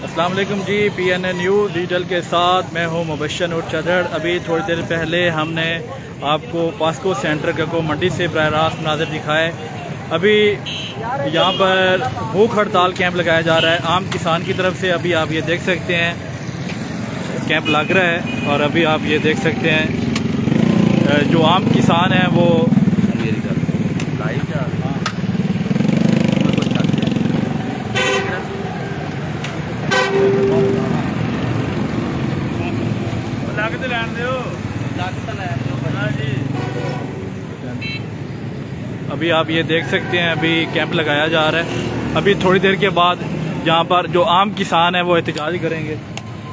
السلام علیکم جی، PNA news digital کے ساتھ میں ہوں مبشر نور چدر۔ ابھی تھوڑی دیر پہلے ہم نے آپ کو پاسکو سینٹر گگو منڈی سے براہ راست مناظر دکھائے۔ ابھی یہاں پر بھوک ہڑتال کیمپ لگایا جا رہا ہے عام کسان کی طرف سے۔ ابھی آپ یہ دیکھ سکتے ہیں کیمپ لگ رہا ہے، اور ابھی آپ یہ دیکھ سکتے ہیں جو عام کسان ہیں وہ ابھی آپ یہ دیکھ سکتے ہیں ابھی کیمپ لگایا جا رہا ہے۔ ابھی تھوڑی دیر کے بعد یہاں پر جو عام کسان ہیں وہ احتجاج کریں گے،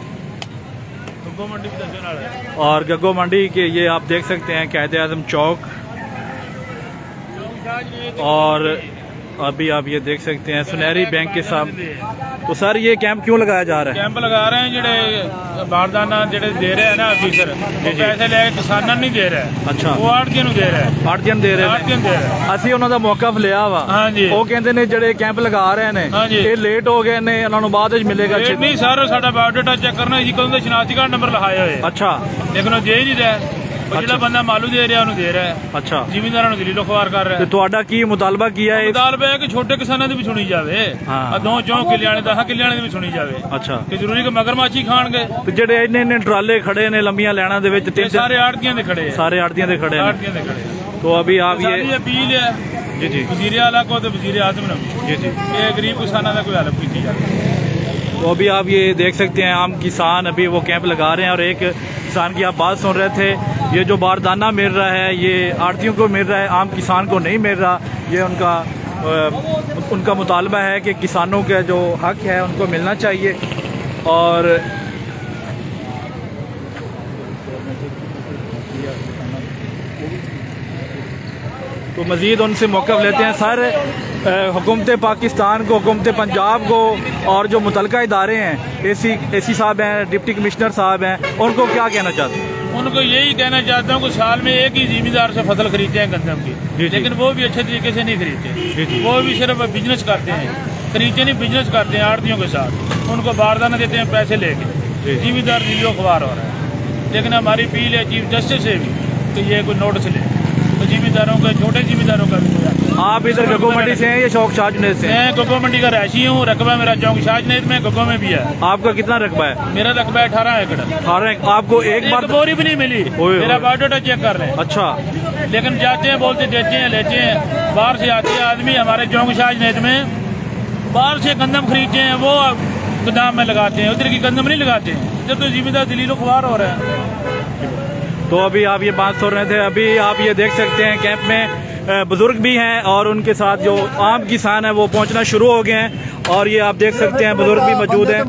اور گگو منڈی کے یہ آپ دیکھ سکتے ہیں قائد اعظم چوک، اور ابھی آپ یہ دیکھ سکتے ہیں سنہری بینک کے سامنے۔ تو سر یہ کیمپ کیوں لگایا جا رہا ہے؟ کیمپ لگا رہے ہیں جڑے باردانہ جڑے دے رہے ہیں نا آفیسر، پیسے لے کے کسانوں نہیں دے رہے۔ اچھا، وہ آڑھتیاں نوں دے رہے ہیں، آڑھتیاں دے رہے ہیں۔ اسی انہوں دا موقف لیا وا، وہ کہندے نے جڑے کیمپ لگا رہے ہیں یہ لیٹ ہو گئے نے، انہوں بعد وچ ملے گا۔ نہیں سر، ساڈا بایوڈیٹا چیک کرنا جی، کدوں شناختی کارڈ نمبر لکھائے ہوئے۔ اچھا، لیکن وہ دے ہی نہیں رہا، جڑا بندہ مالو دے رہا انہوں دے رہا ہے۔ اچھا، زمینداراں نوں دلیل خوار کر رہا ہے۔ تہاڈا کی مطالبہ کیا ہے؟ مطالبہ ہے کہ چھوٹے کسانوں دی بھی سنی جاوے، دو چوں کلے والے 10 کلے والے دی بھی سنی جاوے۔ اچھا، کہ ضروری کہ مگر ماچھی کھان گے؟ جڑے اینے ٹرالے کھڑے نے لمبیاں لائناں دے وچ، سارے آڑھتیاں دے کھڑے ہیں، سارے آڑھتیاں دے کھڑے آڑھتیاں دے کھڑے۔ تو ابھی آپ یہ اپیل ہے جی جی وزیر اعلیٰ کو، وزیر اعظم نے جی جی کہ غریب کسانوں کا کوئی حل کی جائے۔ تو ابھی آپ یہ دیکھ سکتے ہیں عام کسان ابھی وہ کیمپ لگا رہے ہیں، اور ایک کسان کی آپ بات سن رہے تھے، یہ جو باردانہ مل رہا ہے یہ آڑھتیوں کو مل رہا ہے، عام کسان کو نہیں مل رہا۔ یہ ان کا مطالبہ ہے کہ کسانوں کا جو حق ہے ان کو ملنا چاہیے۔ اور تو مزید ان سے موقف لیتے ہیں۔ سر، حکومت پاکستان کو، حکومت پنجاب کو، اور جو متعلقہ ادارے ہیں، اے سی صاحب ہیں، ڈپٹی کمشنر صاحب ہیں، ان کو کیا کہنا چاہتے ہیں؟ ان کو یہی کہنا چاہتا ہوں کہ سال میں ایک ہی زمیندار سے فصل خریدتے ہیں گندم کی، لیکن وہ بھی اچھے طریقے سے نہیں خریدتے، وہ بھی صرف بزنس کرتے ہیں، خریدتے نہیں بزنس کرتے ہیں آڑھتیوں کے ساتھ۔ ان کو باردانہ دیتے ہیں پیسے لے کے، زمیندار ذلیل خوار ہو رہا ہے۔ لیکن ہماری اپیل ہے چیف جسٹس سے بھی کہ یہ کوئی نوٹس لے، زمینداروں کا، چھوٹے زمینداروں کا بھی۔ آپ ادھر گگو منڈی سے ہیں یا چوک شاہ جنید سے؟ میں گگو منڈی کا رہائشی ہوں، رقبہ میرا چوک شاہ جنید میں، گگو میں بھی ہے۔ آپ کا کتنا رقبہ ہے؟ میرا رقبہ 18 ایکڑ۔ 18؟ آپ کو ایک بار بوری بھی نہیں ملی، میرا بایوڈیٹا چیک کر رہے ہیں۔ اچھا، لیکن جاتے ہیں، بولتے دیتے ہیں، لیتے ہیں۔ باہر سے آتے ہیں آدمی ہمارے چوک شاہ جنید میں، باہر سے گندم خریدتے ہیں، وہ گودام میں لگاتے ہیں، ادھر کی گندم نہیں لگاتے ہیں، جب تو زمیندار ذلیل خوار ہو رہا ہے۔ تو ابھی آپ یہ بات سن رہے تھے، ابھی آپ یہ دیکھ سکتے ہیں کیمپ میں بزرگ بھی ہیں، اور ان کے ساتھ جو عام کسان ہیں وہ پہنچنا شروع ہو گئے ہیں، اور یہ آپ دیکھ سکتے ہیں بزرگ بھی موجود ہیں۔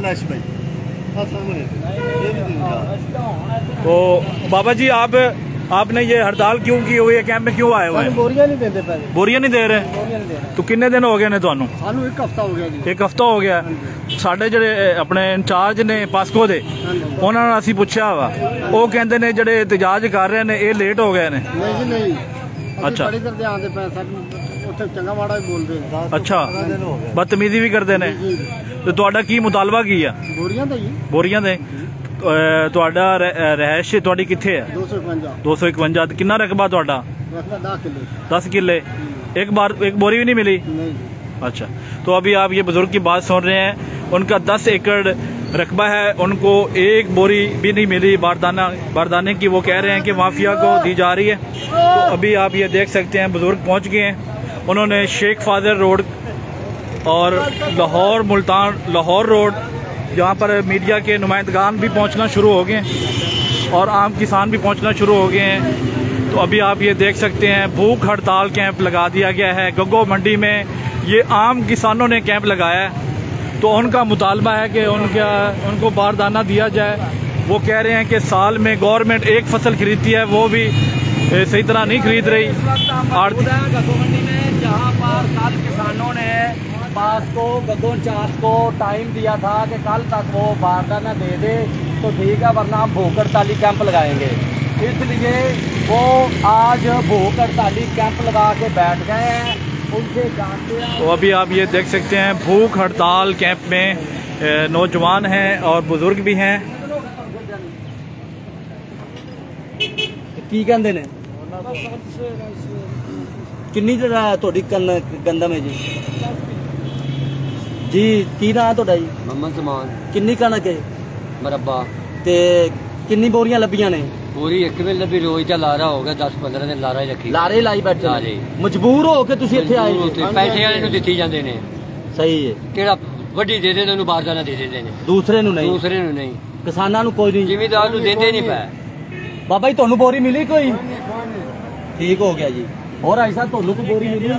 تو بابا جی، آپ نے یہ ہڑتال کیوں کی ہوئی ہے؟ کیمپ میں کیوں آئے ہوئے ہیں؟ بوریاں نہیں دیتے پہلے، بوریاں نہیں دے رہے؟ تو کنے دن ہو گئے نے تانوں؟ سانو ایک ہفتہ ہو گیا جی۔ ایک ہفتہ ہو گیا۔ ساڈے جڑے اپنے انچارج نے پاسکو دے، انہوں نے اسی پوچھا وا، وہ کہندے نے جڑے احتجاج کر رہے نے یہ لیٹ ہو گئے نے۔ نہیں جی نہیں، اچھا، بڑی دردے آندے پے سن، اوتھے چنگا ماڑا بھی بولدے ہیں۔ اچھا، بدتمیزی بھی کرتے ہیں۔ تو تہاڈا کی مطالبہ کی ہے؟ بوریاں دا جی، بوریاں دے۔ تہاڈا رہائش تہاڈی کتھے ہے؟ 251 251۔ کنا رقبہ تہاڈا؟ رقبہ 10 کلے۔ 10 کلے۔ ایک بوری بھی نہیں ملی؟ نہیں جی۔ اچھا، تو ابھی آپ یہ بزرگ کی بات سن رہے ہیں، ان کا 10 ایکڑ رقبہ ہے، ان کو ایک بوری بھی نہیں ملی باردانے کی، وہ کہہ رہے ہیں کہ مافیا کو دی جا رہی ہے۔ تو ابھی آپ یہ دیکھ سکتے ہیں بزرگ پہنچ گئے ہیں، انہوں نے شیخ فاضل روڈ اور لاہور روڈ، جہاں پر میڈیا کے نمائندگان بھی پہنچنا شروع ہو گئے ہیں، اور عام کسان بھی پہنچنا شروع ہو گئے ہیں۔ تو ابھی آپ یہ دیکھ سکتے ہیں بھوک ہڑتال کیمپ لگا دیا گیا ہے گگو منڈی میں، یہ عام کسانوں نے کیمپ لگایا ہے۔ تو ان کا مطالبہ ہے کہ ان کو باردانہ دیا جائے۔ وہ کہہ رہے ہیں کہ سال میں گورنمنٹ ایک فصل خریدتی ہے، وہ بھی صحیح طرح نہیں خرید رہی۔ گگو منڈی میں جہاں پر کل کسانوں نے پاسکو گگو انچارج کو ٹائم دیا تھا کہ کل تک وہ باردانہ دے دے تو ٹھیک ہے، ورنہ ہم بھوک ہڑتالی کیمپ لگائیں گے۔ اس لیے وہ آج بھوک ہڑتالی کیمپ لگا کے بیٹھ گئے ہیں۔ تو ابھی آپ یہ دیکھ سکتے ہیں بھوک ہڑتال کیمپ میں नौजवान हैं और बुजुर्ग भी हैं। की कहते ने किन्नी ਤੁਹਾਡੀ ਗੰਦਮ ਹੈ जी की नाम ਤੁਹਾਡਾ जी? मोहम्मद समान। किन्नी कणक है? मरब्बा। ते किन्नी बोरियां लब्बियां ने? पूरी एक में लब्बी, रोज का लारा हो गया, 10-15 दिन लारा ही रखी, लारे लाई बैठे लारे। मजबूर हो के तुसी इत्थे आए जी? पैसे वाले ਨੂੰ ਦਿੱਤੀ ਜਾਂਦੇ ਨੇ। सही है। ਕਿਹੜਾ ਵੱਡੀ ਦੇ ਦੇ ਉਹਨੂੰ ਬਾਰਦਾਨਾ ਦੇ ਦਿੰਦੇ ਨੇ, दूसरे ਨੂੰ नहीं, ਦੂਸਰੇ ਨੂੰ ਨਹੀਂ, किसानां ਨੂੰ कोई नहीं, ਜ਼ਿਮੀਦਾਰ ਨੂੰ ਦਿੰਦੇ ਨਹੀਂ ਪਏ। बाबा जी ਤੁਹਾਨੂੰ बोरी मिली कोई? ठीक हो गया जी। और ऐसा ਤੁਹਾਨੂੰ को बोरी मिली?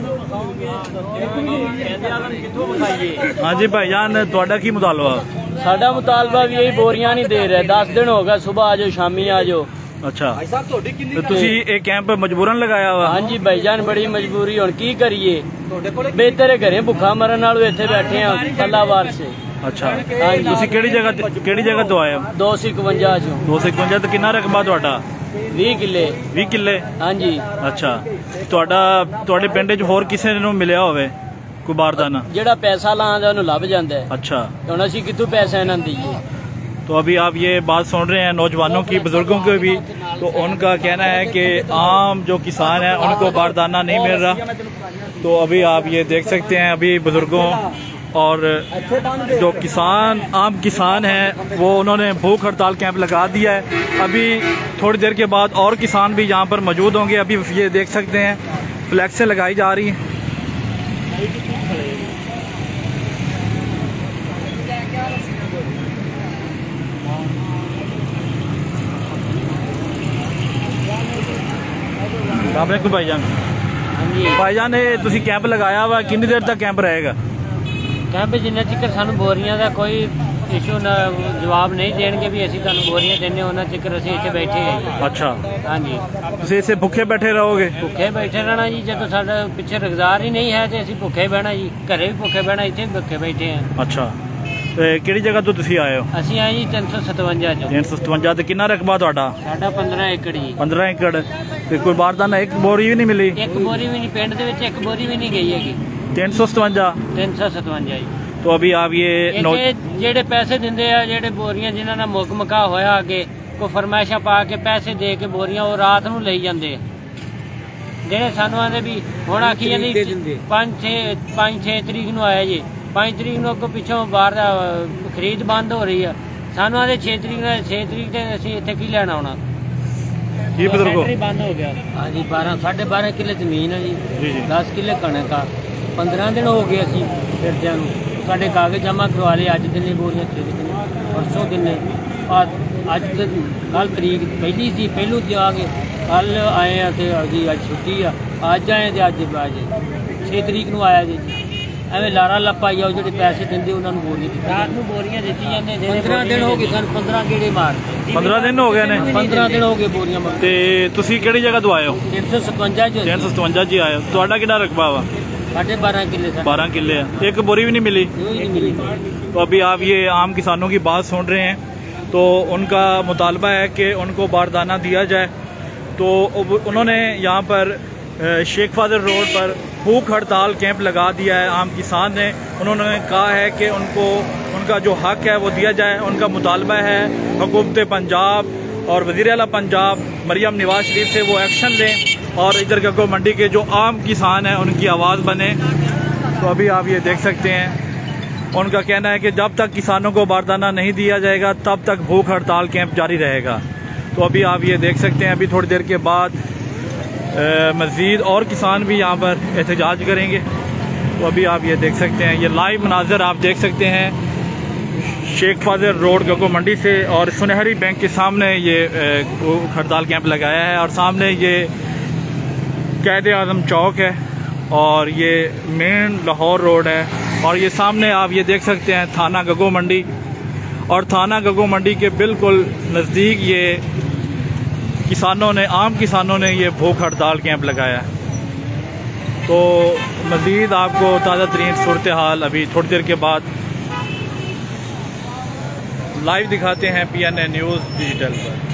हाँ जी भाईजान, ਤੁਹਾਡਾ ਕੀ ਮੁਤਾਲਬਾ? साडा मुतालबा भी यही बोरियां नहीं दे रहे, 10 दिन हो गए, सुबह आ जाओ शामी आ जाओ। अच्छा, तो तुसी एक कैंप मजबूरन लगाया हुआ? हाँ जी भाईजान, बड़ी मजबूरी, हुण की करिए, बेहतर है घरे भुखा मरन नालों इत्थे बैठे हैं फलावार से। अच्छा, तुसी केड़ी जगह तो आए हो? 251 चो। 251 तो कितना रकबा ਤੁਹਾਡਾ? 20 ਕਿੱਲੇ। 20 ਕਿੱਲੇ? हाँ जी। अच्छा, ਤੁਹਾਡੇ ਪਿੰਡ 'ਚ ਹੋਰ ਕਿਸੇ ਨੂੰ ਮਿਲਿਆ ਹੋਵੇ ਕੋਈ ਬਾਰਦਾਨਾ? ਜਿਹੜਾ ਪੈਸਾ ਲਾਉਂਦਾ ਉਹਨੂੰ ਲੱਭ ਜਾਂਦਾ ਹੈ। अच्छा, ਹੁਣ ਅਸੀਂ ਕਿੱਥੋਂ ਪੈਸਾ ਇਹਨਾਂ ਨੂੰ ਦਈਏ? तो अभी आप ये बात सुन रहे हैं नौजवानों की, बुजुर्गों को भी, तो उनका कहना है कि आम जो किसान हैं उनको बारदाना नहीं मिल रहा। तो अभी आप ये देख सकते हैं, अभी बुजुर्गों और जो आम किसान हैं वो उन्होंने भूख हड़ताल कैंप लगा दिया है। अभी थोड़ी देर के बाद और किसान भी यहाँ पर मौजूद होंगे। अभी ये देख सकते हैं फ्लैक्सें लगाई जा रही हैं। भाईजान, हाँ जी भाईजान, तुसी कैंप लगाया हुआ, कितनी देर तक कैंप रहेगा? कैंप जिन्ना चिकर सानू बोरियां का कोई इशू ना जवाब नहीं देंगे भी असी तुहानू बोरियां देने उन्ना चिकर असी इत्थे बैठे हैं। अच्छा, हाँ जी, तुसी इसे भुखे बैठे रहोगे? भुखे बैठे रहना जी, जब साडा पिछे रोजगार ही नहीं है तो असी भुखे बहना जी, घरे भी भुखे बहना, इत्थे भी भुखे बैठे हैं। अच्छा, तो केड़ी जगह तो तुसी आए हो? असी आए जी 357 चो। 357 तो कितना रकबा ਤੁਹਾਡਾ? साडा 15 एकड़ जी। 15 एकड़ ਤੇ ਕੋਈ ਬਾਰਦਾਨਾ ਇੱਕ ਬੋਰੀ ਵੀ ਨਹੀਂ ਮਿਲੀ? ਇੱਕ ਬੋਰੀ ਵੀ ਨਹੀਂ, ਪਿੰਡ ਦੇ ਵਿੱਚ ਇੱਕ ਬੋਰੀ ਵੀ ਨਹੀਂ ਗਈ ਹੈਗੀ। 357? 357 ਜੀ। तो अभी आप ये ਜਿਹੜੇ ਪੈਸੇ ਦਿੰਦੇ ਆ, ਜਿਹੜੇ ਬੋਰੀਆਂ ਜਿਨ੍ਹਾਂ ਨਾਲ ਮੁੱਕ ਮਕਾ ਹੋਇਆ ਅੱਗੇ ਕੋਈ ਫਰਮਾਇਸ਼ਾਂ ਪਾ ਕੇ ਪੈਸੇ ਦੇ ਕੇ ਬੋਰੀਆਂ ਉਹ ਰਾਤ ਨੂੰ ਲਈ ਜਾਂਦੇ ਆ। ਜਿਹੜੇ ਸਾਨੂੰ ਆਂਦੇ ਵੀ ਹੁਣ ਆਖੀ ਜਾਂਦੀ 5-6 ਤਰੀਕ ਨੂੰ ਆਇਆ ਜੀ, 5 ਤਰੀਕ ਨੂੰ ਅੱਗੋਂ ਪਿੱਛੋਂ ਬਾਹਰ ਦਾ ਖਰੀਦ ਬੰਦ ਹੋ ਰਹੀ ਆ। ਸਾਨੂੰ ਆਂਦੇ 6 ਤਰੀਕ ਤੇ ਅਸੀਂ ਇੱਥੇ ਕੀ ਲੈਣ ਆਉਣਾ? ये बुजुर्गो बंद हो गया। हाँ जी, 12.5 किले जमीन है जी, 10 किले कणक आ। 15 दिन हो गए असी फिरदे नूं, साडे कागज जमा करवा लिए, अज दिने बोरियां परसों दिने, अज कल तरीक पहली सी, पहलू ते आ गए, कल आए हैं तो जी अज छुट्टी आ, अज आए तो अज 6 तरीक नूं आया जी। ਐਵੇਂ ਲਾਰਾ ਲੱਪਾਈ ਆਓ, ਜਿਹੜੇ ਪੈਸੇ ਦਿੰਦੇ ਉਹਨਾਂ ਨੂੰ ਬੋਰੀਆਂ ਰਾਤ ਨੂੰ ਬੋਰੀਆਂ ਦਿੱਤੀ ਜਾਂਦੇ। 15 ਦਿਨ ਹੋ ਗਏ ਸਾਨੂੰ, 15 ਗੇੜੇ ਮਾਰ। 15 ਦਿਨ ਹੋ ਗਏ ਨੇ? 15 ਦਿਨ ਹੋ ਗਏ ਬੋਰੀਆਂ ਮਾਰ। ਤੇ ਤੁਸੀਂ ਕਿਹੜੀ ਜਗ੍ਹਾ ਤੋਂ ਆਏ ਹੋ? 357 ਚ। 357 ਜੀ ਆਏ ਹੋ। ਤੁਹਾਡਾ ਕਿੰਨਾ ਰਕਬਾ ਵਾ? 12.5 किले। 12 किले है, एक बोरी भी नहीं मिली? तो अभी आप ये आम किसानों की बात सुन रहे हैं, तो उनका मुतालबा है कि उनको बारदाना दिया जाए। तो उन्होंने यहाँ पर शेख फादर रोड पर भूख हड़ताल कैंप लगा दिया है आम किसान ने। उन्होंने कहा है कि उनको उनका जो हक है वो दिया जाए। उनका मुतालबा है हुकूमत पंजाब और वज़ीर आला पंजाब मरियम नवाज शरीफ से वो एक्शन लें और इधर गग्गो मंडी के जो आम किसान हैं उनकी आवाज़ बने। तो अभी आप ये देख सकते हैं, उनका कहना है कि जब तक किसानों को बारदाना नहीं दिया जाएगा तब तक भूख हड़ताल कैंप जारी रहेगा। तो अभी आप ये देख सकते हैं, अभी थोड़ी देर के बाद मज़ीद और किसान भी यहाँ पर एहतजाज करेंगे। तो अभी आप ये देख सकते हैं, ये लाइव मनाज़र आप देख सकते हैं शेख फादर रोड गग्गो मंडी से, और सुनहरी बैंक के सामने ये हड़ताल कैंप लगाया है, और सामने ये क़ायद आज़म चौक है, और ये मेन लाहौर रोड है, और ये सामने आप ये देख सकते हैं थाना गग्गो मंडी, और थाना गग्गो मंडी के बिल्कुल नज़दीक ये आम किसानों ने ये भूख हड़ताल कैंप लगाया है। तो मज़ीद आपको ताज़ा तरीन सूरत हाल अभी थोड़ी देर के बाद लाइव दिखाते हैं PNA न्यूज़ डिजिटल पर।